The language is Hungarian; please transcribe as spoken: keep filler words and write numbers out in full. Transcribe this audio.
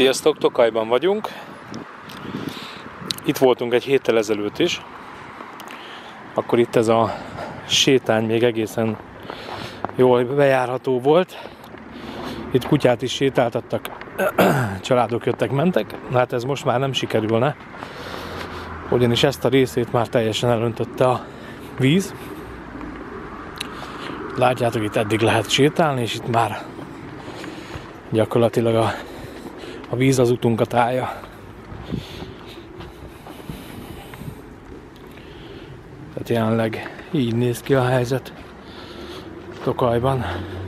Sziasztok, Tokajban vagyunk. Itt voltunk egy héttel ezelőtt is. Akkor itt ez a sétány még egészen jól bejárható volt. Itt kutyát is sétáltattak, családok jöttek, mentek. Hát ez most már nem sikerülne, ugyanis ezt a részét már teljesen elöntötte a víz. Látjátok, itt eddig lehet sétálni, és itt már gyakorlatilag a, a víz az utunkat állja. Tehát jelenleg így néz ki a helyzet Tokajban.